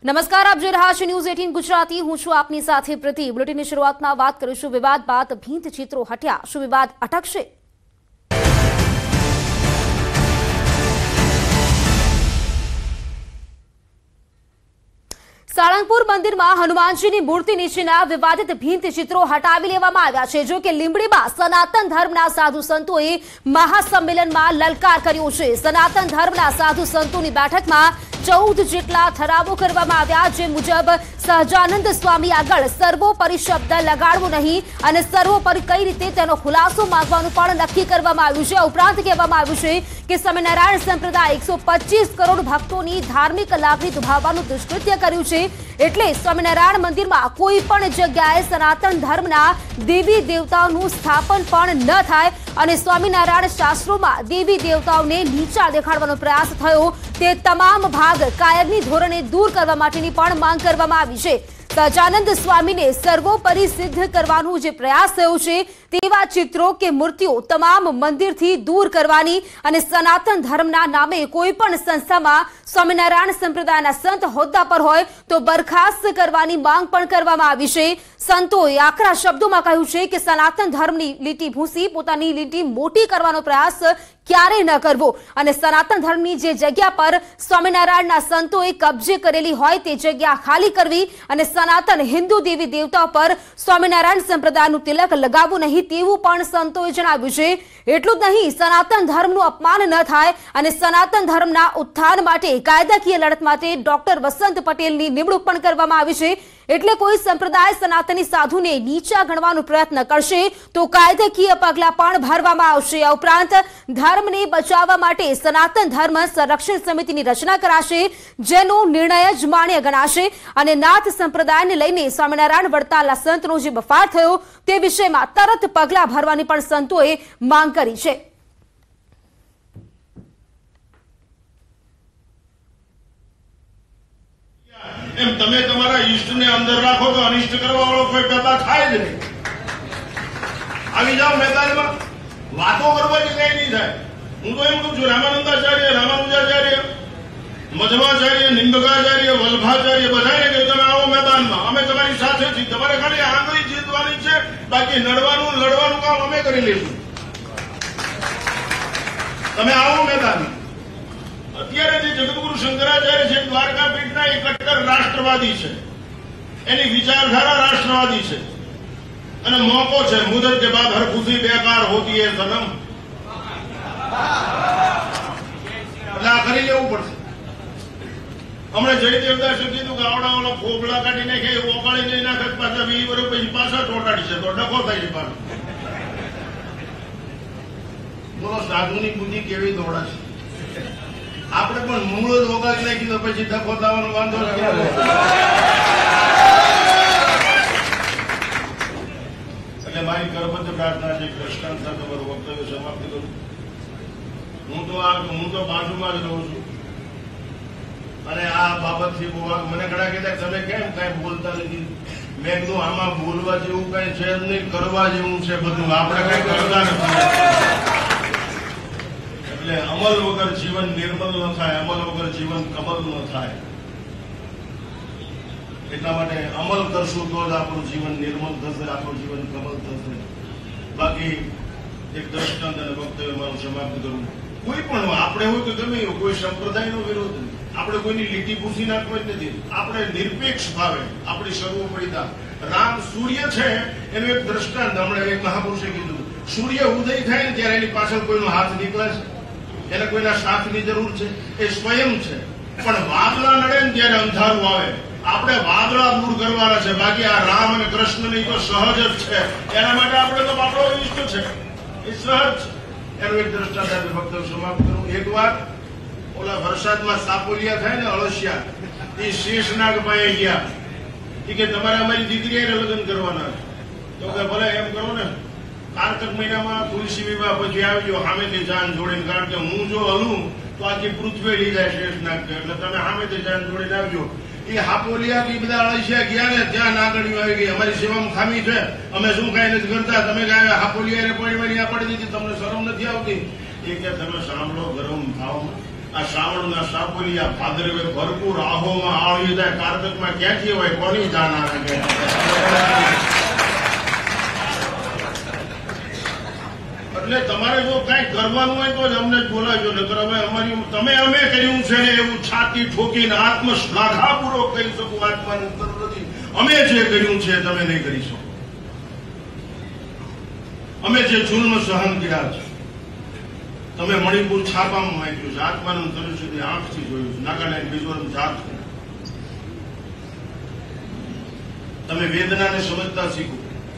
નમસ્કાર, આપ જોઈ રહ્યા છો ન્યૂઝ 18 ગુજરાતી। હું છું આપની સાથે પ્રીતિ। બુલેટિનની શરૂઆતમાં વાત કરીશું વિવાદ બાદ ભીંત ચિત્રો હટ્યા, શું વિવાદ અટકશે? સાળંગપુર મંદિરમાં હનુમાનજીની મૂર્તિ નીચેના વિવાદિત ભીંત ચિત્રો હટાવી લેવામાં આવ્યા છે। જો કે લીંબડીમાં સનાતન ધર્મના સાધુ સંતોએ મહાસંમેલનમાં લલકાર કર્યો છે। સનાતન ધર્મના સાધુ સંતોની બેઠકમાં 14 જેટલા ઠરાવો કરવામાં આવ્યા, જે મુજબ સહજાનંદ સ્વામી આગળ સર્વોપરી શબ્દ લગાડવો નહીં અને સર્વોપરી કઈ રીતે તેનો ખુલાસો માંગવાનું પણ નક્કી કરવામાં આવ્યું છે। ઉપરાંત કહેવામાં આવ્યું છે કે સ્વામિનારાયણ સંપ્રદાય 125 કરોડ ભક્તોની ધાર્મિક લાગણી દુભાવવાનું દુષ્કૃત્ય કર્યું છે, એટલે સ્વામિનારાયણ મંદિરમાં કોઈ પણ જગ્યાએ સનાતન ધર્મના દેવી દેવતાઓનું સ્થાપન પણ ન થાય અને સ્વામિનારાયણ શાસ્ત્રોમાં દેવી દેવતાઓને નીચા દેખાડવાનો પ્રયાસ થયો તે તમામ ભાગ કાયમી ધોરણે દૂર કરવા માટેની પણ માંગ કરવામાં આવી છે। સહજાનંદ સ્વામીને સર્વોપરી સિદ્ધ કરવાનો જે પ્રયાસ થયો છે તેવા ચિત્રો કે મૂર્તિઓ તમામ મંદિરથી દૂર કરવાની અને સનાતન ધર્મના નામે કોઈ પણ સંસ્થામાં સ્વામિનારાયણ સંપ્રદાયના સંત હોદ્દા પર હોય તો બરખાસ્ત કરવાની માંગ પણ કરવામાં આવી છે। સંતોએ આકરા શબ્દોમાં કહ્યું છે કે સનાતન ધર્મની લીટી ભૂંસી પોતાની લીટી મોટી કરવાનો પ્રયાસ ક્યારેય ન કરવો અને સનાતન ધર્મની જે જગ્યા પર સ્વામિનારાયણના સંતોએ કબજે કરેલી હોય તે જગ્યા ખાલી કરવી અને સનાતન હિન્દુ દેવી દેવતા પર સ્વામિનારાયણ સંપ્રદાયનું તિલક લગાવવું નહીં તેવું પણ સંતોએ જણાવ્યું છે। એટલું જ નહીં, સનાતન ધર્મનું અપમાન ન થાય અને સનાતન ધર્મના ઉત્થાન માટે કાયદાકીય લડત માટે ડોક્ટર વસંત પટેલની નિમણૂક પણ કરવામાં આવી છે। એટલે કોઈ સંપ્રદાય સનાતની સાધુને નીચા ગણવાનો પ્રયત્ન કરશે તો કાયદાકીય પગલાં પણ ભરવામાં આવશે। આ ઉપરાંત ધર્મને બચાવવા માટે સનાતન ધર્મ સંરક્ષણ સમિતિની રચના કરાશે, જેનો નિર્ણય જ માન્ય ગણાશે અને નાથ સંપ્રદાયને લઈને સ્વામિનારાયણ વડતાલના સંતનો જે બફાટ થયો તે વિષયમાં તરત પગલાં ભરવાની પણ સંતોએ માંગ કરી છે। એમ તમે તમારા ઈષ્ટને અંદર રાખો તો અનિષ્ટ કરવા વાળો કોઈ પેદા થાય જ નહીં। આવી જાઓ મેદાનમાં, વાતો કરવાથી કઈ નહીં થાય। હું તો એમ કહું છું, રામાનંદાચાર્ય, રામાનુજાચાર્ય, મધ્વાચાર્ય, નિંબકાચાર્ય, વલ્ભાચાર્ય બધાને કહ્યું તમે આવો મેદાનમાં, અમે તમારી સાથે છીએ। તમારે ખાલી આંગળી જીતવાની છે, બાકી નડવાનું લડવાનું કામ અમે કરી લઈશું। તમે આવો મેદાનમાં। અત્યારે જે જગતગુરુ શંકરાચાર્ય છે દ્વારકાપીઠના એ કટ્ટર રાષ્ટ્રવાદી છે, એની વિચારધારા રાષ્ટ્રવાદી છે અને મોકો છે મુદત કે બાદ હર ખુશી બેકાર હોતી હે સનમ, એટલે આ કરી લેવું પડશે। હમણાં જયદેવદાસે કીધું કે આવડા ફોફળા કાઢી નાખે ઓગાળી નહીં નાખે પાછા 20 વર્ષ પછી પાછા ચોટાડી છે તો ડખો થાય છે પાછો। બોલો સાધુની બુદ્ધિ કેવી દોડાશે? આપણે પણ મૂળ જ ઓગાળી નાખી તો પછી ડખો થવાનો વાંધો નથી। એટલે મારી કરબદ્ધ પ્રાર્થના છે, કૃષ્ણ સાથે મારું વક્તવ્ય સમાપ્ત કરું। હું તો બાજુમાં જ રહું છું અને આ બાબતથી મને ઘણા કહેતા તમે કેમ કઈ બોલતા નથી? મેં કીધું આમાં બોલવા જેવું કઈ છે જ નહીં, કરવા જેવું છે બધું, આપણે કઈ કરતા નથી। એટલે અમલ વગર જીવન નિર્મલ ન થાય, અમલ વગર જીવન કમલ ન થાય। એટલા માટે અમલ કરશું તો જ આપણું જીવન નિર્મલ થશે, આપણું જીવન કમલ થશે। બાકી એક દ્રષ્ટાંત અને વક્તવ્ય મારું સમાપ્ત કરું। કોઈ પણ આપણે હોય તો ગમે એવું, કોઈ સંપ્રદાયનો વિરોધ નહીં, આપણે કોઈની લીટી પૂછી નાખવા જ નથી, આપણે નિરપેક્ષ ભાવે આપણી સર્વોપરિતા। રામ સૂર્ય છે એનું એક દ્રષ્ટાંત હમણાં એક મહાપુરુષે કીધું, સૂર્ય ઉદય થાય ને ત્યારે એની પાછળ કોઈનો હાથ નીકળે છે, એને કોઈના સાથની જરૂર છે, એ સ્વયં છે। પણ વાદળા નડે ને ત્યારે અંધારું આવે, આપણે વાદળા દૂર કરવાના છે, બાકી આ રામ અને કૃષ્ણની તો સહજ જ છે, એના માટે આપણે તો આપણો ઇષ્ટ છે, એ સહજ છે। એનું એક દ્રષ્ટાંત આપી વક્તવ્ય સમાપ્ત કરું। એક વાર ઓલા વરસાદમાં સાપોલિયા થાય ને અળસિયા, એ શેષનાગ પાસે ગયા, એ કે તમારે અમારી દીકરી લગ્ન કરવાના છે, તો કે ભલે એમ કરો ને, કાર્તક મહિનામાં તુલસી વિવાહ પછી આવજો સામેથી જાન જોડીને, કારણ કે હું જો હલું તો આખી પૃથ્વી લઈ જાય શેષનાગ, એટલે તમે સામેથી જાન જોડીને આવજો। એ હાપોલિયા કે બધા અળસિયા ગયા ને ત્યાં નાગણીઓ આવી ગઈ, અમારી સેવામાં ખામી છે, અમે શું કઈ નથી કરતા, તમે કઈ હાપોલિયા પાણી ના પડી દીધી, તમને શરમ નથી આવતી? એ કે તમે સાંભળો ગરમ ભાવમાં આ શ્રાવણના સાપોલિયા ભાદરવે ભરપૂર આહોમાં આળી જાય કાર્તકમાં ક્યાંથી હોય કોની જાણ આવે કે એટલે તમારે જો કઈ કરવાનું હોય તો જ અમને જ બોલાવજો નકર અમે અમારી અમે કર્યું છે એવું છાતી ઠોકીને આત્મશ્લાઘાપૂર્વક કહી શકું આત્માનું નથી અમે જે કર્યું છે તમે નહીં કરી શકો અમે જે જુલ્મ સહન કર્યા છે તમે મણિપુર છાપામાં વાંચ્યું છે આત્માનું તરુ સુધી આંખથી જોયું છે નાગાલેન્ડ મિઝોરમ ઝારખંડ તમે વેદનાને સમજતા શીખો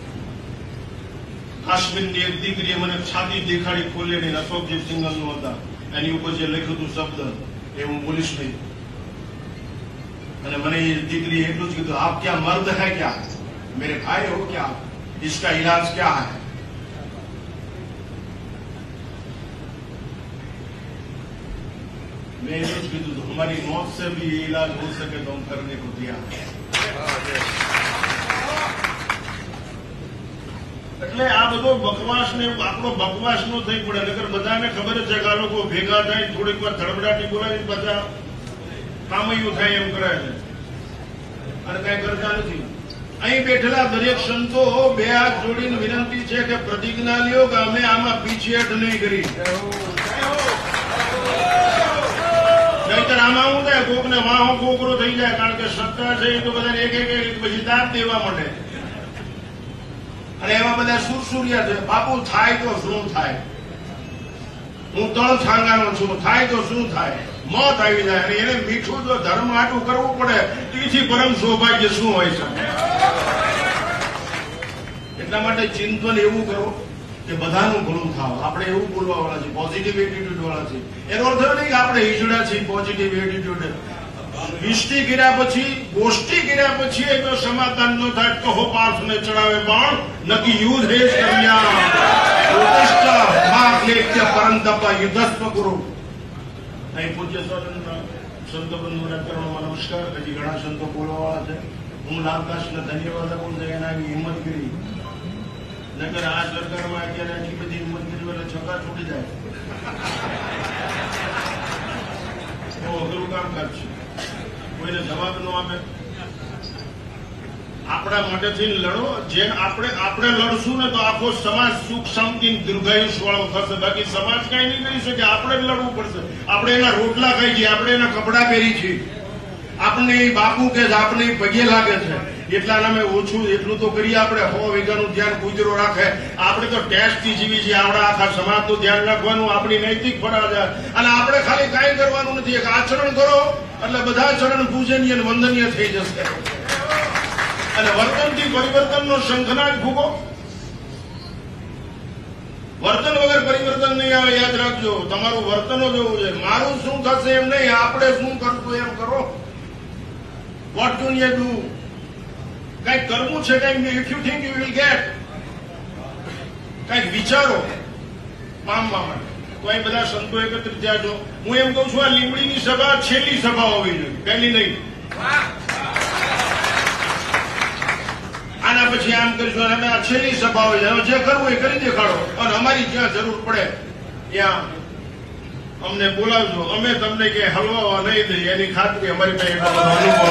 કાશ્મીરની એક દીકરીએ મને છાતી દેખાડી ખોલેલી અશોકજી સિંગલનું હતા એની ઉપર જે લખ્યું હતું શબ્દ એ હું બોલીશ નહીં અને મને એ દીકરીએ એટલું જ કીધું આપ ક્યાં મર્દ હૈ ક્યાં મેરે ભાઈ હો ક્યાં इसका इलाज क्या है मैं ये कीधु हमारी मौत से भी ये इलाज हो सके तो हम करने को तैयार એટલે આ બધો બકવાસ ને આપણો બકવાસ નો થઈ પડે નકર બધાને ખબર છે કે આ લોકો ભેગા થાય થોડીક વાર ધડબડાટી બોલાવી બધા કામયું થાય એમ કરે છે અને કઈ કરતા નથી અહીં બેઠેલા દરેક સંતો બે હાથ જોડીને વિનંતી છે કે પ્રતિજ્ઞા લ્યો કે અમે આમાં પીછેહટ નહીં કરી નહીતર આમાં શું થાય કોકને વાહો કોકરો થઈ જાય કારણ કે સત્તા છે એ તો બધાને એક પછી દાંત દેવા માંડે અને એમાં બધા સુરસુરિયા છે બાપુ થાય તો શું થાય હું તળ છાંગાનો છું થાય તો શું થાય મોત આવી જાય અને એને મીઠું જો ધર્મ આટું કરવું પડે તેથી પરમ સૌભાગ્ય શું હોય છે એટલા માટે ચિંતન એવું કરો કે બધાનું ભલું થાવ આપણે એવું બોલવા વાળા છે પોઝિટિવ એટીટ્યુડ વાળા છે એનો અર્થ નહીં કે આપણે હિજડા છીએ પોઝિટિવ એટીટ્યુડ વિષ્ટિ કર્યા પછી ગોષ્ઠી કર્યા પછી જો સમાધાન ન થાય તો હો પાર્થને ચડાવે બાણ નકી યુદ્ધ રેશ કર્યા પરંતપ યુદ્ધસ્વ ગુરુ અહીં પૂજ્ય સંતો બંધુના ચરણોમાં નમસ્કાર હજી ઘણા સંતો બોલવાવાળા છે હું લાલદાસને ધન્યવાદ આપું છું એના હિંમત કરી નકર આ સરકારમાં અત્યારે આટલી બધી હિંમત કરી એટલે છક્કા છૂટી જાય બહુ અઘરું કામકાજ છે કોઈને જવાબ ન આપે આપણા માટેથી લડો જેમ આપણે લડશું ને તો આખો સમાજ સુખ શાંતિ દીર્ઘાયુષ વાળો થશે બાકી સમાજ કઈ નહીં કરી શકે આપણે જ લડવું પડશે આપણે એના રોટલા ખાઈ છીએ આપણે એના કપડા પહેરી છીએ આપણે બાપુ કે આપણે પગે લાગે છે એટલા નામે ઓછું એટલું તો કરીએ આપણે 100 વીઘાનું ધ્યાન ગુજરો રાખે આપણે તો ટેસ્ટથી જીવી છીએ આપણા આખા સમાજનું ધ્યાન રાખવાનું આપણી નૈતિક ફરજ અને આપણે ખાલી કાંઈ કરવાનું નથી એક આચરણ કરો એટલે બધા ચરણ પૂજનીય અને વંદનીય થઈ જશે અને વર્તનથી પરિવર્તનનો શંખનાદ ફૂંકો વર્તન વગર પરિવર્તન નહીં આવે યાદ રાખજો તમારું વર્તનો જોવું છે મારું શું થશે એમ નહીં આપણે શું કરશું એમ કરો વોટ યુ નીડ ટુ કંઈક કરવું છે કંઈક if you think you will get કંઈક વિચારો પામવા માટે તો અહીં બધા સંતો એકત્રિત થયા છો હું એમ કઉ છું આ લીમડીની સભા છેલ્લી સભા હોવી જોઈએ પહેલી નહીં આના પછી આમ કરીશું અને આ છેલ્લી સભા હોય છે જે કરવું એ કરી દેખાડો અને અમારી જ્યાં જરૂર પડે ત્યાં અમને બોલાવજો અમે તમને કે હલવા નહીં દઈએ એની ખાતરી અમારી પાસે અનુભવ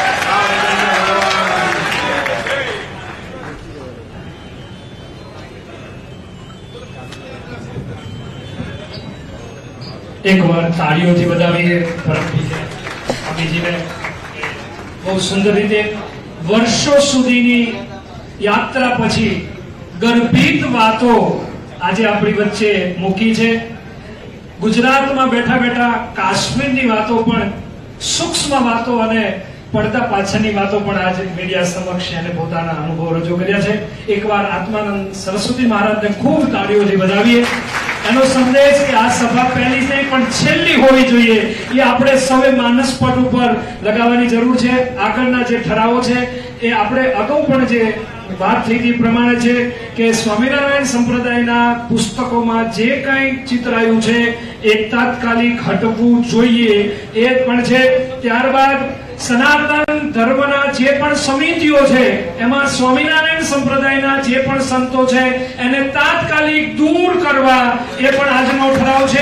છે એક વાર તાળીઓથી વધાવીએ સ્વામીજીને બહુ સુંદર રીતે વર્ષો સુધીની યાત્રા પછી ગર્ભિત વાતો આજે આપણી વચ્ચે મૂકી છે ગુજરાતમાં બેઠા બેઠા કાશ્મીરની વાતો પણ સૂક્ષ્મ વાતો અને પડદા પાછળની વાતો પણ આજે મીડિયા સમક્ષ એને પોતાના અનુભવ રજૂ કર્યા છે એકવાર આત્માનંદ સરસ્વતી મહારાજને ખૂબ તાળીઓથી વધાવીએ એનો સંદેશ કે આ સભા પહેલી નહીં પણ છેલ્લી હોવી જોઈએ એ આપણે સૌએ માનસપટ ઉપર લગાવવાની જરૂર છે આગળના જે ઠરાવો છે એ આપણે અગાઉ પણ જે વાત થઈ હતી પ્રમાણે છે કે સ્વામિનારાયણ સંપ્રદાયના પુસ્તકોમાં જે કંઈ ચિતરાયું છે એ તાત્કાલિક હટવું જોઈએ એ પણ છે ત્યારબાદ સનાતન ધર્મના જે પણ સમિતિઓ છે એમાં સ્વામિનારાયણ સંપ્રદાયના જે પણ સંતો છે એને તાત્કાલિક દૂર કરવા એ પણ આજનો ઠરાવ છે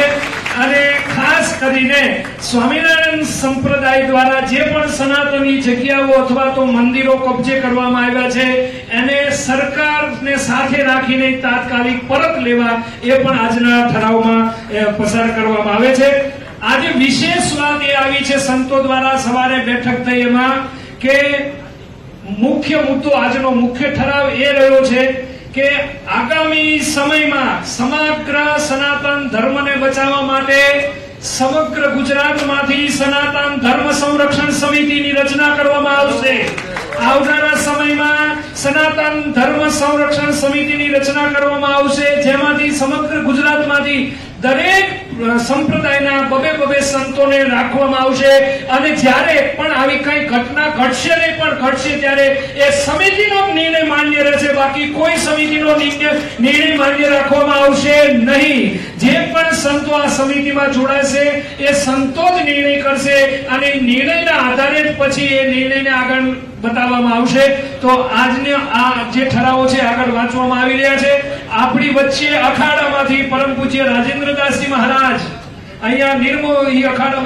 અને ખાસ કરીને સ્વામિનારાયણ સંપ્રદાય દ્વારા જે પણ સનાતની જગ્યાઓ અથવા તો મંદિરો કબજે કરવામાં આવ્યા છે એને સરકારને સાથે રાખીને તાત્કાલિક પરત લેવા એ પણ આજના ઠરાવમાં પસાર કરવામાં આવે છે। આજે વિશેષ વાત એ આવી છે, સંતો દ્વારા સવારે બેઠક થઈ એમાં કે મુખ્ય મુદ્દો આજનો મુખ્ય ઠરાવ એ રહ્યો છે કે આગામી સમયમાં સમગ્ર સનાતન ધર્મને બચાવવા માટે સમગ્ર ગુજરાતમાંથી સનાતન ધર્મ સંરક્ષણ સમિતિની રચના કરવામાં આવશે। આવનારા સમયમાં સનાતન ધર્મ સંરક્ષણ સમિતિની રચના કરવામાં આવશે, જેમાંથી સમગ્ર ગુજરાતમાંથી દરેક સંપ્રદાયના બબે સંતોને રાખવામાં આવશે અને જ્યારે પણ આવી કઈ ઘટના ઘટશે ને પણ ઘટશે ત્યારે એ સમિતિનો નિર્ણય માન્ય રહેશે, બાકી કોઈ સમિતિનો નિર્ણય માન્ય રાખવામાં આવશે નહીં। જે પણ સંતો આ સમિતિમાં જોડાશે એ સંતો જ નિર્ણય કરશે અને નિર્ણયના આધારે જ પછી એ નિર્ણયને આગળ બતાવવામાં આવશે। તો આજને આ જે ઠરાવો છે આગળ વાંચવામાં આવી રહ્યા છે। આપણી વચ્ચે અખાડામાંથી પરમ પૂજ્ય રાજેન્દ્રદાસજી મહારાજ અહીંયા નિર્મોહી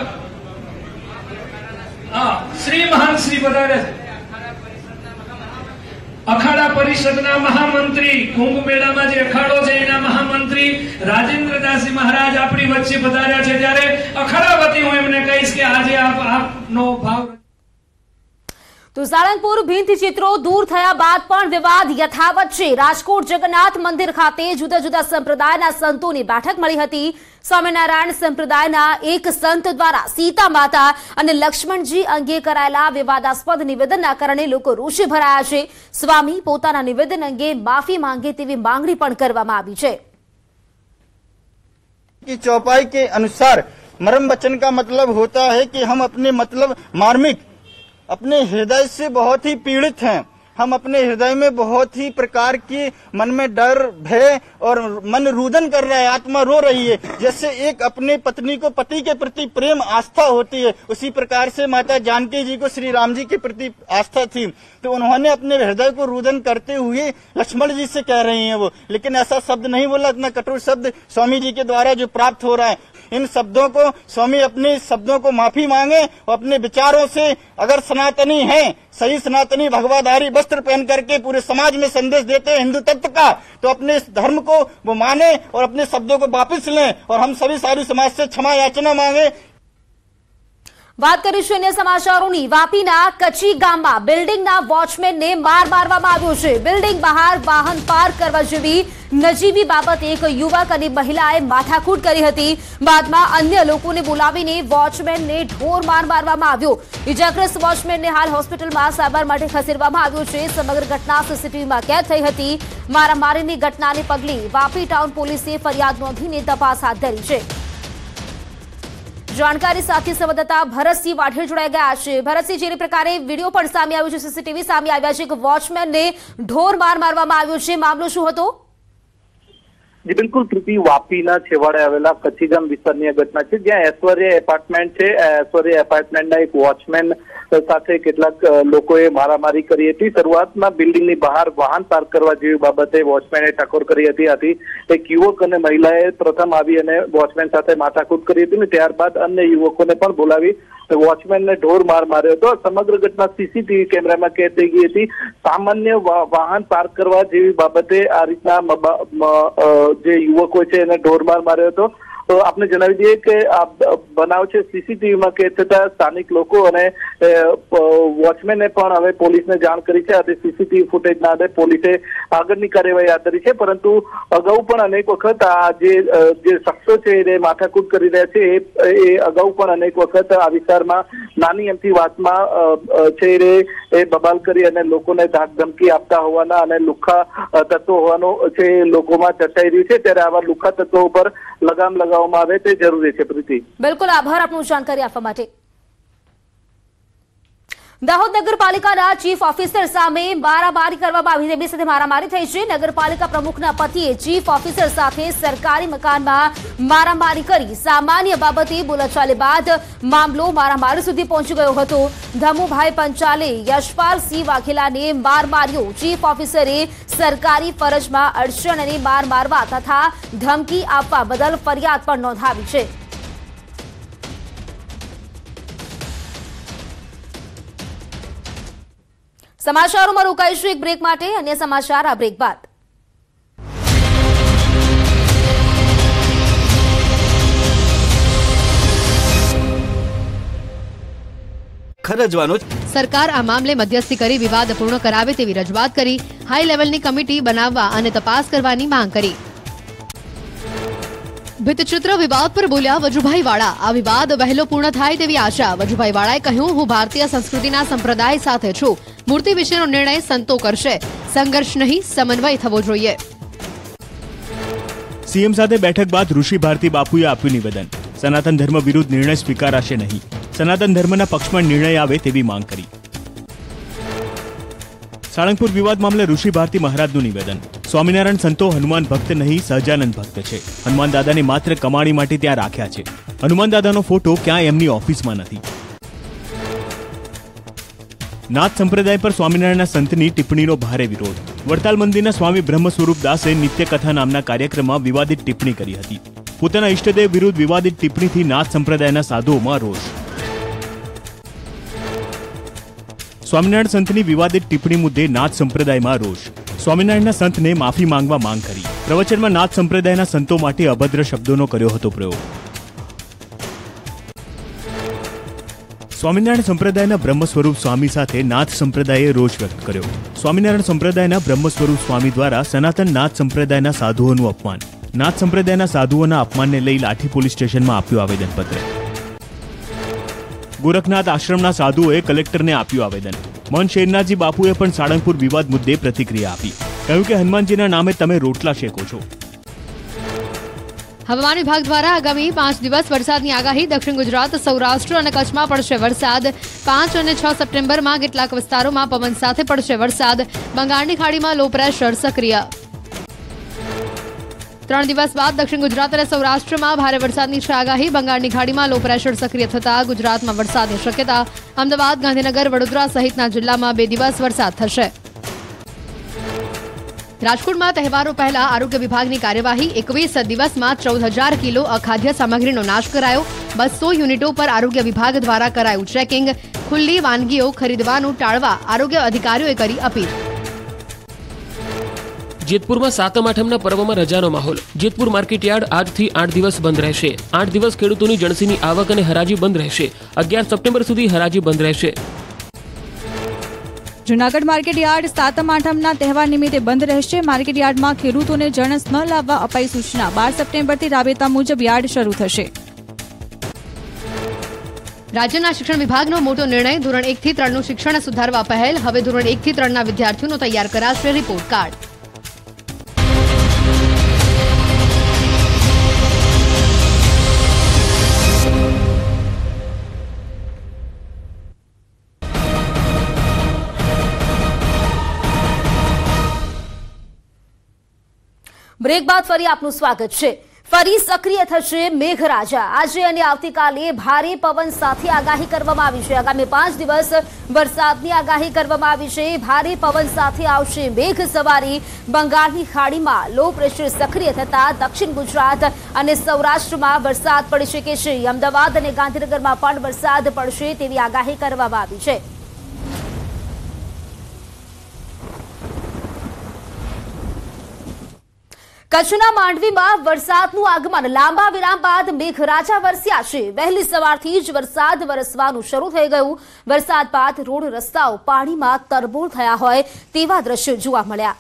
અખાડા શ્રી મહાન શ્રી પધારે અખાડા પરિષદના મહામંત્રી, કુંભ મેળામાં જે અખાડો છે એના મહામંત્રી રાજેન્દ્રદાસજી મહારાજ આપણી વચ્ચે પધાર્યા છે, ત્યારે અખાડા વતી હું એમને કહીશ કે આજે આપનો ભાવ। તો સાળંગપુર ભીંત ચિત્રો દૂર થયા બાદ પણ વિવાદ યથાવત છે। રાજકોટ જગન્નાથ મંદિર ખાતે જુદા જુદા સંપ્રદાયના સંતોની બેઠક મળી હતી। સ્વામિનારાયણ સંપ્રદાયના એક સંત દ્વારા સીતા માતા અને લક્ષ્મણજી અંગે કરાયેલા વિવાદાસ્પદ નિવેદનના કારણે લોકો રોષે ભરાયા છે। સ્વામી પોતાના નિવેદન અંગે માફી માંગે તેવી માંગણી પણ કરવામાં આવી છે। की चौपाई के अनुसार मरम वचन का मतलब होता है कि हम अपने मतलब मार्मिक अपने हृदय से बहुत ही पीड़ित हैं। हम अपने हृदय में बहुत ही प्रकार की मन में डर भय और मन रुदन कर रहा है, आत्मा रो रही है। जैसे एक अपने पत्नी को पति के प्रति प्रेम आस्था होती है, उसी प्रकार से माता जानकी जी को श्री राम जी के प्रति आस्था थी। तो उन्होंने अपने हृदय को रुदन करते हुए लक्ष्मण जी से कह रही हैं वो, लेकिन ऐसा शब्द नहीं बोला, इतना कठोर शब्द स्वामी जी के द्वारा जो प्राप्त हो रहा है। इन शब्दों को स्वामी अपने शब्दों को माफी मांगे और अपने विचारों से अगर सनातनी हैं, सही सनातनी भगवाधारी वस्त्र पहन करके पूरे समाज में संदेश देते हैं हिंदू तत्व का, तो अपने धर्म को वो माने और अपने शब्दों को वापस लें और हम सभी साधु समाज से क्षमा याचना मांगे। વાત કરીશું અન્ય સમાચારોની। વાપીના કચ્છી ગામમાં બિલ્ડિંગના વોચમેનને માર મારવામાં આવ્યો છે। બિલ્ડિંગ બહાર વાહન પાર્ક કરવા જેવી નજીવી બાબતે એક યુવક અને મહિલાએ માથાકૂટ કરી હતી। બાદમાં અન્ય લોકોને બોલાવીને વોચમેનને ઢોર માર મારવામાં આવ્યો। ઇજાગ્રસ્ત વોચમેનને હાલ હોસ્પિટલમાં સારવાર માટે ખસેડવામાં આવ્યો છે। સમગ્ર ઘટના સીસીટીવીમાં કેદ થઈ હતી। મારામારીની ઘટનાને પગલે વાપી ટાઉન પોલીસે ફરિયાદ નોંધીને તપાસ હાથ ધરી છે। जानकारी साथी संवाददाता भरतसिंह वाढेर जोड़ाई गया है। भरतसिंह, जे प्रकारे वीडियो पण सामे आव्यो छे, सीसीटीवी सामे आव्या छे के वॉचमेन ने ढोर मार मारवामां आव्यो छे, मामलो शुं हतो? जी बिल्कुल प्रीति, वापीना छेवाड़े आवेला कच्चीगाम विस्ताરની ઘટના છે, જ્યાં ऐश्वर्या एपार्टमेंट છે। ऐश्वर्या एपार्टमेंटના એક વોચમેન સાથે કેટલાક લોકોએ મારામારી કરી હતી। શરૂઆતમાં બિલ્ડિંગની બહાર વાહન પાર્ક કરવા જેવી બાબતે વોચમેને ટકોર કરી હતી। આથી એક યુવક અને મહિલાએ પ્રથમ આવી અને વોચમેન સાથે માથાકૂટ કરી હતી ને ત્યારબાદ અન્ય યુવકોને પણ બોલાવી વોચમેનને ઢોર માર માર્યો હતો। સમગ્ર ઘટના સીસીટીવી કેમેરામાં કેદ થઈ ગઈ હતી। સામાન્ય વાહન પાર્ક કરવા જેવી બાબતે આ રીતના જે યુવકો છે એને ઢોર માર માર્યો હતો। તો આપને જણાવી દઈએ કે આ બનાવ છે સીસીટીવીમાં કેદ થતા સ્થાનિક લોકો અને વોચમેને પણ હવે પોલીસને જાણ કરી છે। અને સીસીટીવી ફૂટેજના આધારે પોલીસે આગળની કાર્યવાહી હાથ ધરી છે। પરંતુ અગાઉ પણ અનેક વખત આ જે શખ્સો છે એ માથાકૂટ કરી રહ્યા છે એ અગાઉ પણ અનેક વખત આ વિસ્તારમાં નાની એમથી વાતમાં છે એ બબાલ કરી અને લોકોને ધાક ધમકી આપતા હોવાના અને લુખ્ખા તત્વો હોવાનો છે લોકોમાં ચર્ચાઈ રહ્યું છે। ત્યારે આવા લુખ્ખા તત્વો ઉપર લગામ લગાવવામાં આવે તે જરૂરી છે। પ્રીતિ, બિલકુલ આભાર આપનું જાણકારી આપવા માટે। દાહોદ નગરપાલિકાના ચીફ ઓફિસર સામે મારામારી કરવામાં આવી। તેમની સાથે મારામારી થઈ છે। નગરપાલિકા પ્રમુખના પતિએ ચીફ ઓફિસર સાથે સરકારી મકાનમાં મારામારી કરી સામાન્ય બાબતે બોલાચાલી બાદ મામલો મારામારી સુધી પહોંચી ગયો હતો। ધમુભાઈ પંચાલે યશપાલસિંહ વાઘેલાને માર માર્યો। ચીફ ઓફિસરે સરકારી ફરજમાં અડચણ અને માર મારવા તથા ધમકી આપવા બદલ ફરિયાદ પણ નોંધાવી છે। સમાચારોમાં રોકાઈશું એક બ્રેક માટે. અન્ય સમાચાર આ બ્રેક બાદ. સરકાર આ મામલે મધ્યસ્થી કરી વિવાદ પૂર્ણ કરાવે તેવી રજૂઆત કરી. હાઈ લેવલની કમિટી બનાવવા અને તપાસ કરવાની માંગ કરી. ભીતચિત્ર વિવાદ પર બોલ્યા વજુભાઈ વાળા. આ વિવાદ વહેલો પૂર્ણ થાય તેવી આશા. વજુભાઈ વાળાએ કહ્યું, હું ભારતીય સંસ્કૃતિના સંપ્રદાય સાથે છું. મૂર્તિ વિશેનો નિર્ણય સંતો કરશે. સંઘર્ષ નહીં, સમન્વય થવો જોઈએ. સીએમ સાથે બેઠક બાદ ઋષિ ભારતી બાપુએ આપ્યું નિવેદન. સનાતન ધર્મ વિરુદ્ધ નિર્ણય સ્વીકારાશે નહીં. સનાતન ધર્મના પક્ષમાં નિર્ણય આવે તેવી માંગ કરી. સાળંગપુર વિવાદ મામલે ઋષિ ભારતી મહારાજનું નિવેદન. સ્વામિનારાયણ સંતો હનુમાન ભક્ત નહીં, સહજાનંદ ભક્ત છે. હનુમાન દાદાને માત્ર કમાણી માટે ત્યાં રાખ્યા છે. હનુમાન દાદાનો ફોટો ક્યાંય એમની ઓફિસમાં નથી. નાથ સંપ્રદાય પર સ્વામિનારાયણના સંતની ટિપ્પણીનો ભારે વિરોધ. વડતાલ મંદિરના સ્વામી બ્રહ્મ સ્વરૂપ દાસે નિત્યકથા નામના કાર્યક્રમમાં વિવાદિત ટિપ્પણી કરી હતી. પોતાના ઇષ્ટદેવ વિરુદ્ધ વિવાદિત ટિપ્પણીથી નાથ સંપ્રદાયના સાધુઓમાં રોષ. સ્વામિનારાયણ સંતની વિવાદિત ટિપ્પણી મુદ્દે નાથ સંપ્રદાયમાં રોષ. સ્વામિનારાયણના સંતને માફી માંગવા માંગ કરી. પ્રવચનમાં નાથ સંપ્રદાયના સંતો માટે અભદ્ર શબ્દોનો કર્યો હતો પ્રયોગ. સ્વામિનારાયણ સંપ્રદાયના બ્રહ્મ સ્વરૂપ સ્વામી સાથે નાથ સંપ્રદાયે રોષ વ્યક્ત કર્યો. સ્વામિનારાયણ સંપ્રદાયના બ્રહ્મ સ્વરૂપ સ્વામી દ્વારા સનાતન નાથ સંપ્રદાયના સાધુઓનું અપમાન. નાથ સંપ્રદાયના સાધુઓના અપમાનને લઈ લાઠી પોલીસ સ્ટેશનમાં આપ્યું આવેદનપત્ર. ગોરખનાથ આશ્રમના સાધુઓએ કલેક્ટરને આપ્યું આવેદન. મન શેરનાથજી બાપુએ પણ સાળંગપુર વિવાદ મુદ્દે પ્રતિક્રિયા આપી. કહ્યું કે હનુમાનજીના નામે તમે રોટલા શેકો છો. હવામાન વિભાગ દ્વારા આગામી 5 દિવસ વરસાદની આગાહી. દક્ષિણ ગુજરાત, સૌરાષ્ટ્ર અને કચ્છમાં પડશે વરસાદ. 5 અને 6 સપ્ટેમ્બરમાં કેટલાક વિસ્તારોમાં પવન સાથે પડશે વરસાદ. બંગાળની ખાડીમાં લો પ્રેશર સક્રિય. 3 દિવસ બાદ દક્ષિણ ગુજરાત અને સૌરાષ્ટ્રમાં ભારે વરસાદની છે આગાહી. બંગાળની ખાડીમાં લો પ્રેશર સક્રિય થતા ગુજરાતમાં વરસાદની શક્યતા. અમદાવાદ, ગાંધીનગર, વડોદરા સહિતના જિલ્લામાં 2 દિવસ વરસાદ થશે. રાજકોટમાં તહેવારો પહેલા આરોગ્ય વિભાગની કાર્યવાહી. 21 દિવસમાં 14,000 કિલો અખાદ્ય સામગ્રીનો નાશ કરાયો. 200 યુનિટો પર આરોગ્ય વિભાગ દ્વારા કરાયું ચેકિંગ. ખુલ્લી વાનગીઓ ખરીદવાનું ટાળવા આરોગ્ય અધિકારીઓએ કરી અપીલ. જેતપુરમાં સાતમ આઠમના પર્વમાં રજાનો માહોલ. જેતપુર માર્કેટયાર્ડ આજથી 8 દિવસ બંધ રહેશે. 8 દિવસ ખેડૂતોની જણસીની આવક અને હરાજી બંધ રહેશે. 11 સપ્ટેમ્બર સુધી હરાજી બંધ રહેશે. જૂનાગઢ માર્કેટયાર્ડ સાતમ આઠમના તહેવાર નિમિત્તે બંધ રહેશે. માર્કેટયાર્ડમાં ખેડૂતોને જણસ ન લાવવા અપાઈ સૂચના. 12 સપ્ટેમ્બરથી રાબેતા મુજબ યાર્ડ શરૂ થશે. રાજ્યના શિક્ષણ વિભાગનો મોટો નિર્ણય. ધોરણ 1 થી 3નું શિક્ષણ સુધારવા પહેલ. હવે ધોરણ 1 થી 3ના વિદ્યાર્થીઓનો તૈયાર કરાશે રિપોર્ટ કાર્ડ. બ્રેક બાદ ફરી આપનું સ્વાગત છે. ફરી સક્રિય થશે મેઘરાજા. આજે અને આવતીકાલે ભારે પવન સાથે આગાહી કરવામાં આવી છે. આગામી 5 દિવસ વરસાદની આગાહી કરવામાં આવી છે. ભારે પવન સાથે આવશે મેઘ સવારી. બંગાળની ખાડીમાં લો પ્રેશર સક્રિય થતા દક્ષિણ ગુજરાત અને સૌરાષ્ટ્રમાં વરસાદ પડી શકે છે. અમદાવાદ અને ગાંધીનગરમાં પણ વરસાદ પડશે તેવી આગાહી કરવામાં આવી છે. કચ્છના માંડવીમાં વરસાદનું આગમન. લાંબા વિરામ બાદ મેઘરાજા વરસ્યા છે. વહેલી સવારથી જ વરસાદ વરસવાનું શરૂ થઈ ગયું. વરસાદ બાદ રોડ રસ્તાઓ પાણીમાં તરબોળ થયા હોય તેવા દ્રશ્યો જોવા મળ્યા.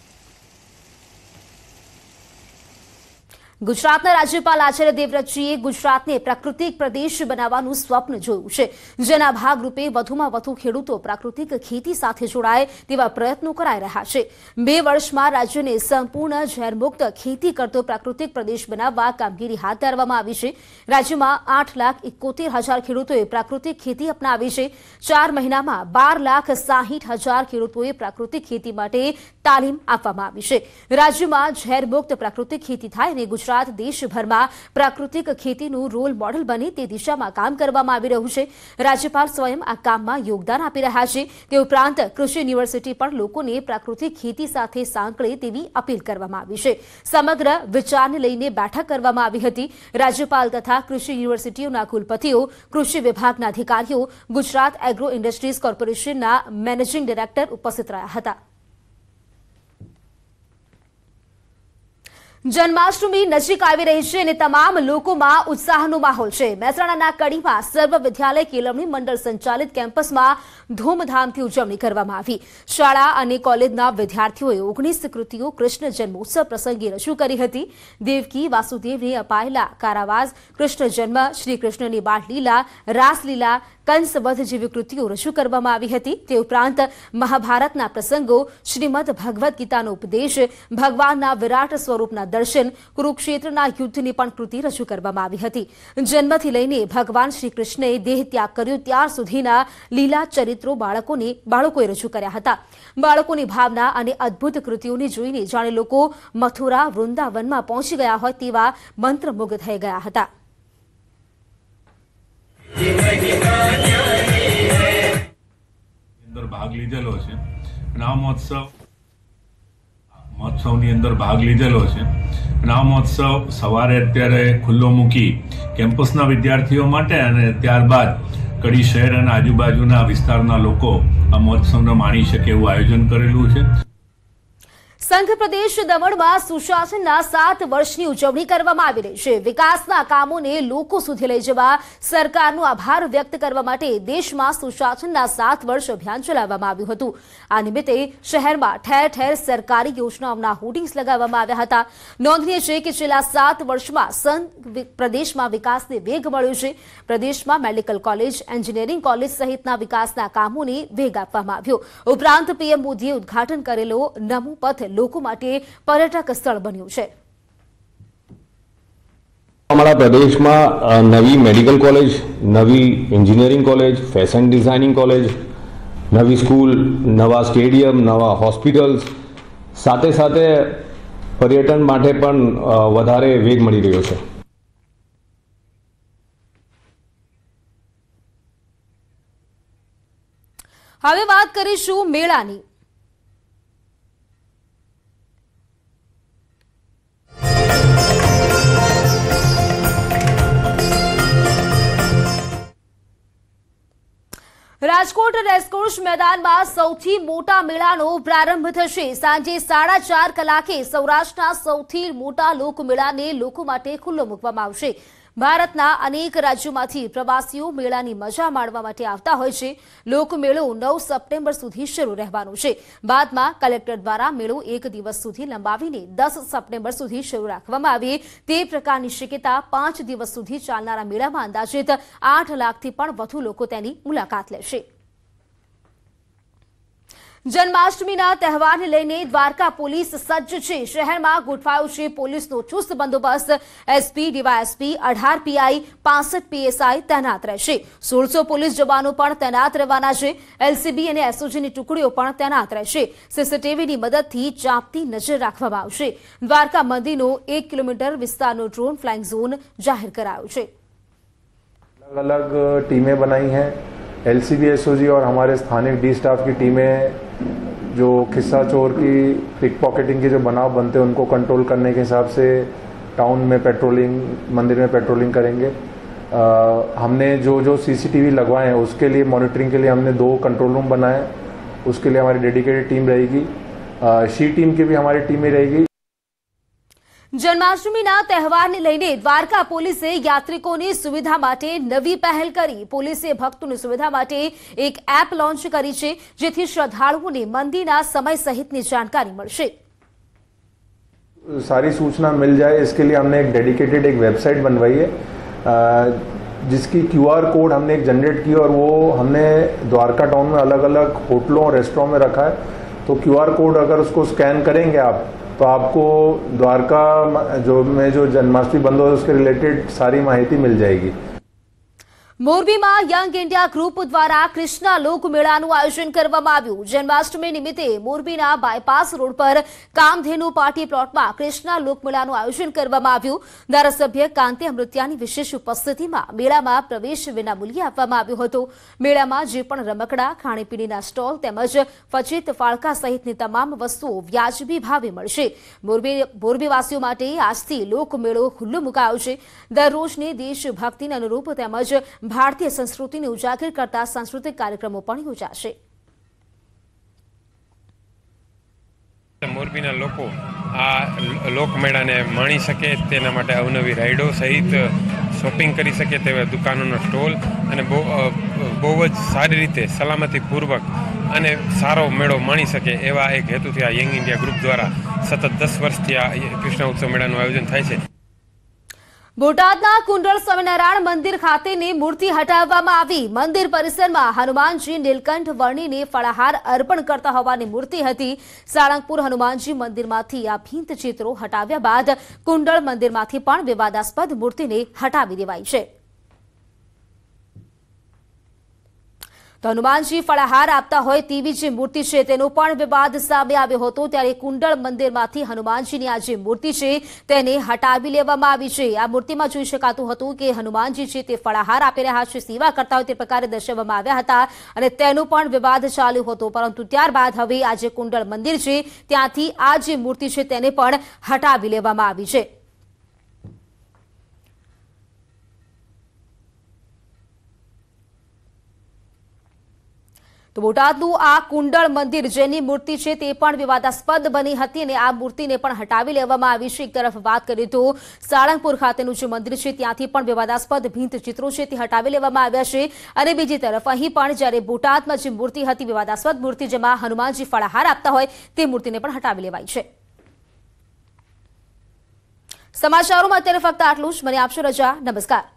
ગુજરાતના રાજ્યપાલ આચાર્ય દેવવ્રતજીએ ગુજરાતને પ્રાકૃતિક પ્રદેશ બનાવવાનું સ્વપ્ન જોયું છે. જેના ભાગરૂપે વધુમાં વધુ ખેડૂતો પ્રાકૃતિક ખેતી સાથે જોડાય તેવા પ્રયત્નો કરાઈ રહ્યા છે. 2 વર્ષમાં રાજ્યને સંપૂર્ણ ઝેરમુક્ત ખેતી કરતો પ્રાકૃતિક પ્રદેશ બનાવવા કામગીરી હાથ ધરવામાં આવી છે. રાજ્યમાં 8,71,000 ખેડૂતોએ પ્રાકૃતિક ખેતી અપનાવી છે. 4 મહિનામાં 12,60,000 ખેડૂતોએ પ્રાકૃતિક ખેતી માટે તાલીમ આપવામાં આવી છે. રાજ્યમાં ઝેરમુક્ત પ્રાકૃતિક ખેતી થાય અને ગુજરાત ગુજરાત દેશભરમાં પ્રાકૃતિક ખેતીનું રોલ મોડલ બને તે દિશામાં કામ કરવામાં આવી રહ્યું છે. રાજ્યપાલ સ્વયં આ કામમાં યોગદાન આપી રહ્યા છે. તે ઉપરાંત કૃષિ યુનિવર્સિટી પણ લોકોને પ્રાકૃતિક ખેતી સાથે સાંકળે તેવી અપીલ કરવામાં આવી છે. સમગ્ર વિચારને લઈને બેઠક કરવામાં આવી હતી. રાજ્યપાલ તથા કૃષિ યુનિવર્સિટીઓના કુલપતિઓ, કૃષિ વિભાગના અધિકારીઓ, ગુજરાત એગ્રો ઇન્ડસ્ટ્રીઝ કોર્પોરેશનના મેનેજિંગ ડાયરેક્ટર ઉપસ્થિત રહ્યા હતા. જન્માષ્ટમી નજીક આવી રહી છે અને તમામ લોકોમાં ઉત્સાહનો માહોલ છે. મહેસાણાના કડીમાં સર્વ વિદ્યાલય કેળવણી મંડળ સંચાલિત કેમ્પસમાં ધૂમધામથી ઉજવણી કરવામાં આવી. શાળા અને કોલેજના વિદ્યાર્થીઓએ 19 કૃતિઓ કૃષ્ણ જન્મોત્સવ પ્રસંગે રજૂ કરી હતી. દેવકી વાસુદેવને અપાયેલા કારાવાસ, કૃષ્ણ જન્મ, શ્રી કૃષ્ણની બાળલીલા, રાસલીલા, કંસવધ જેવી કૃતિઓ રજૂ કરવામાં આવી હતી. તે ઉપરાંત મહાભારતના પ્રસંગો, શ્રીમદ ભગવદ્ ગીતાનો ઉપદેશ, ભગવાનના વિરાટ સ્વરૂપના દર્શન, કુરુક્ષેત્રના યુદ્ધની પણ કૃતિ રજૂ કરવામાં આવી હતી. જન્મથી લઈને ભગવાન શ્રી કૃષ્ણએ દેહ ત્યાગ કર્યો ત્યાર સુધીના લીલા ચરિત્રો બાળકોએ રજૂ કર્યા હતા. બાળકોની ભાવના અને અદ્ભુત કૃતિઓને જોઈને જાણે લોકો મથુરા, વૃંદાવનમાં પહોંચી ગયા હોય તેવા મંત્રમુગ્ધ થઈ ગયા હતા. ભાગ લીધેલો છે અને આ મહોત્સવની અંદર ભાગ લીધેલો છે અને આ મહોત્સવ સવારે અત્યારે ખુલ્લો મૂકી કેમ્પસના વિદ્યાર્થીઓ માટે અને ત્યારબાદ કડી શહેર અને આજુબાજુના વિસ્તારના લોકો આ મહોત્સવને માણી શકે એવું આયોજન કરેલું છે. સંઘ પ્રદેશ દમણમાં સુશાસનના 7 વર્ષની ઉજવણી કરવામાં આવી રહી છે. વિકાસના કામોને લોકો સુધી લઈ જવા સરકારનો આભાર વ્યક્ત કરવા માટે દેશમાં સુશાસનના 7 વર્ષ અભિયાન ચલાવવામાં આવ્યું હતું. આ નિમિત્તે શહેરમાં ઠેર ઠેર સરકારી યોજનાઓના હોર્ડિંગ્સ લગાવવામાં આવ્યા હતા. નોંધનીય છે કે છેલ્લા 7 વર્ષમાં સંઘ પ્રદેશમાં વિકાસને વેગ મળ્યો છે. પ્રદેશમાં મેડિકલ કોલેજ, એન્જિનિયરિંગ કોલેજ સહિતના વિકાસના કામોને વેગ આપવામાં આવ્યો. ઉપરાંત પીએમ મોદીએ ઉદઘાટન કરેલો નમો પથ લોકો માટે પર્યટક સ્થળ બન્યું છે. हमारा प्रदेश में नवी मेडिकल कॉलेज, नवी engineering college, fashion designing college, नवी स्कूल, नवा स्टेडियम, नवा हॉस्पिटल्स, साथे साथे पर्यटन માટે પણ વધારે વેગ મળી રહ્યો છે. હવે વાત કરીશું મેળાની. રાજકોટ રેસકોર્સ મેદાનમાં સૌથી મોટા મેળાનો પ્રારંભ થશે. સાંજે 4:30 કલાકે સૌરાષ્ટ્રના સૌથી મોટા લોકમેળાને લોકો માટે ખુલ્લો મૂકવામાં આવશે. ભારતના અનેક રાજ્યોમાંથી પ્રવાસીઓ મેળાની મજા માણવા માટે આવતા હોય છે. લોકમેળો 9 સપ્ટેમ્બર સુધી શરૂ રહેવાનો છે. બાદમાં કલેક્ટર દ્વારા મેળો 1 દિવસ સુધી લંબાવીને 10 સપ્ટેમ્બર સુધી શરૂ રાખવામાં આવે તે પ્રકારની શક્યતા. 5 દિવસ સુધી ચાલનારા મેળામાં અંદાજિત 8 લાખથી પણ વધુ લોકો તેની મુલાકાત લેશે. જન્માષ્ટમીના તહેવારને લઈને દ્વારકા પોલીસ સજ્જ છે. શહેરમાં ગોઠવાયો છે પોલીસનો ચુસ્ત બંદોબસ્ત. એસપી, ડીવાયએસપી, 18 પીઆઈ, 65 પીએસઆઈ તૈનાત રહેશે. 1600 પોલીસ જવાનો પણ તૈનાત રહેવાના છે. એલસીબી અને એસઓજીની ટુકડીઓ પણ તૈનાત રહેશે. સીસીટીવીની મદદથી ચાંપતી નજર રાખવામાં આવશે. દ્વારકા મંદિરનો 1 કિલોમીટર વિસ્તારનો ડ્રોન ફ્લાઇંગ ઝોન જાહેર કરાયો છે. अलग अलग टीमें बनाई हैं. एलसीबी, एसओजी और हमारे स्थानिक डी स्टाफ की टीमें जो खिस्सा चोर की, पिक पॉकेटिंग के जो बनाव बनते हैं उनको कंट्रोल करने के हिसाब से टाउन में पेट्रोलिंग, मंदिर में पेट्रोलिंग करेंगे. हमने जो सीसीटीवी लगवाए हैं उसके लिए मॉनिटरिंग के लिए हमने 2 कंट्रोल रूम बनाए. उसके लिए हमारी डेडिकेटेड टीम रहेगी. शी टीम की भी हमारी टीमें रहेगी. જન્માષ્ટમીના તહેવારને લઈને દ્વારકા પોલીસે યાત્રિકોની સુવિધા માટે નવી પહેલ કરી. પોલીસે ભક્તોની સુવિધા માટે એક એપ લોન્ચ કરી છે જેથી શ્રદ્ધાળુઓને મંદિરના સમય સહિતની जानकारी મળશે. सारी सूचना मिल जाए इसके लिए हमने एक डेडिकेटेड एक वेबसाइट बनवाई है जिसकी QR कोड हमने एक जनरेट की और वो हमने द्वारका टाउन में अलग अलग होटलों और रेस्टोरेंट में रखा है. तो QR कोड अगर उसको स्कैन करेंगे आप तो आपको द्वारका जो जन्माष्टमी बंद हो उसके रिलेटेड सारी माहिती मिल जाएगी. મોરબીમાં યંગ ઇન્ડિયા ગ્રુપ દ્વારા કૃષ્ણા લોક મેળાનું આયોજન કરવામાં આવ્યું। જન્માષ્ટમી નિમિત્તે મોરબીના બાયપાસ રોડ પર કામધેનુ પાર્ટી પ્લોટમાં કૃષ્ણા લોક મેળાનું આયોજન કરવામાં આવ્યું। ધારાસભ્ય કાંતિ અમૃતિયાની વિશેષ ઉપસ્થિતિમાં મેળામાં પ્રવેશ વિનામૂલ્યે આપવામાં આવ્યો હતો। મેળામાં જે પણ રમકડા, ખાણીપીણીના સ્ટોલ તેમજ ફચીત ફાળકા સહિતની તમામ વસ્તુઓ વ્યાજબી ભાવે મળશે। મોરબીવાસીઓ માટે આજથી લોક મેળો ખુલ્લો મુકાયો છે। દરરોજની દેશભક્તિને અનુરૂપ તેમજ ભારતીય સંસ્કૃતિને ઉજાગર કરતા સાંસ્કૃતિક કાર્યક્રમો પણ યોજાશે। મોરબીના લોકો આ લોકમેળાને માણી શકે તેના માટે અવનવી રાઇડો સહિત શોપિંગ કરી શકે તેવા દુકાનોનો સ્ટોલ અને બહુ જ સારી રીતે સલામતીપૂર્વક અને સારો મેળો માણી શકે એવા એક હેતુથી આ યંગ ઇન્ડિયા ગ્રુપ દ્વારા સતત 10 વર્ષથી આ કૃષ્ણ ઉત્સવ મેળાનું આયોજન થાય છે। બોટાદના કુંડળ સ્વામિનારાયણ મંદિર ખાતેની મૂર્તિ હટાવવામાં આવી। મંદિર પરિસરમાં હનુમાનજી નીલકંઠ વર્ણીને ફળાહાર અર્પણ કરતા હોવાની મૂર્તિ હતી। સાળંગપુર હનુમાનજી મંદિરમાંથી આ ભીંત ચિત્રો હટાવ્યા બાદ કુંડળ મંદિરમાંથી પણ વિવાદાસ્પદ મૂર્તિને હટાવી દેવાઈ છે। તો હનુમાનજી ફળાહાર આપતા હોય તેવી જે મૂર્તિ છે તેનો પણ વિવાદ સામે આવ્યો હતો। ત્યારે કુંડળ મંદિરમાંથી હનુમાનજીની આ જે મૂર્તિ છે તેને હટાવી લેવામાં આવી છે। આ મૂર્તિમાં જોઈ શકાતું હતું કે હનુમાનજી છે તે ફળાહાર આપી રહ્યા છે, સેવા કરતા હોય તે પ્રકારે દર્શાવવામાં આવ્યા હતા અને તેનો પણ વિવાદ ચાલ્યો હતો। પરંતુ ત્યારબાદ હવે આ જે કુંડળ મંદિર છે ત્યાંથી આ જે મૂર્તિ છે તેને પણ હટાવી લેવામાં આવી છે। તો બોટાદનું આ કુંડળ મંદિર જેની મૂર્તિ છે તે પણ વિવાદાસ્પદ બની હતી અને આ મૂર્તિને પણ હટાવી લેવામાં આવી છે। એક તરફ વાત કરીએ તો સાળંગપુર ખાતેનું જે મંદિર છે ત્યાંથી પણ વિવાદાસ્પદ ભીંત ચિત્રો છે તે હટાવી લેવામાં આવ્યા છે અને બીજી તરફ અહીં પણ જ્યારે બોટાદમાં જે મૂર્તિ હતી વિવાદાસ્પદ મૂર્તિ જેમાં હનુમાનજી ફળાહાર આપતા હોય તે મૂર્તિને પણ હટાવી લેવાઈ છે। સમાચારોમાં અત્યારે ફક્ત આટલું જ। મને આપશો રજા। નમસ્કાર।